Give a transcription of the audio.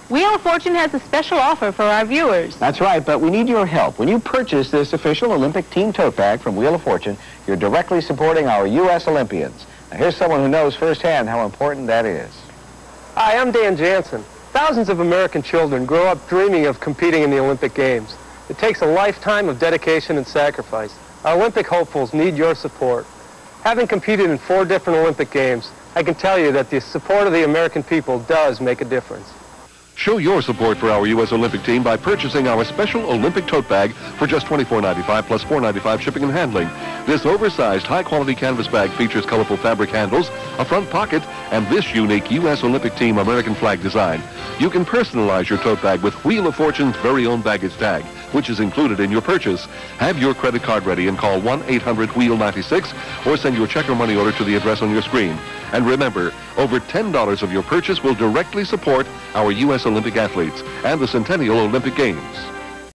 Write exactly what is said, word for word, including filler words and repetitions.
Wheel of Fortune has a special offer for our viewers. That's right, but we need your help. When you purchase this official Olympic team tote bag from Wheel of Fortune, you're directly supporting our U S Olympians. Now, here's someone who knows firsthand how important that is. Hi, I'm Dan Jansen. Thousands of American children grow up dreaming of competing in the Olympic Games. It takes a lifetime of dedication and sacrifice. Our Olympic hopefuls need your support. Having competed in four different Olympic Games, I can tell you that the support of the American people does make a difference. Show your support for our U S Olympic team by purchasing our special Olympic tote bag for just twenty-four ninety-five plus four ninety-five shipping and handling. This oversized, high-quality canvas bag features colorful fabric handles, a front pocket, and this unique U S Olympic team American flag design. You can personalize your tote bag with Wheel of Fortune's very own baggage tag, which is included in your purchase. Have your credit card ready and call one eight hundred wheel ninety-six or send your check or money order to the address on your screen. And remember, over ten dollars of your purchase will directly support our U S Olympic athletes and the Centennial Olympic Games.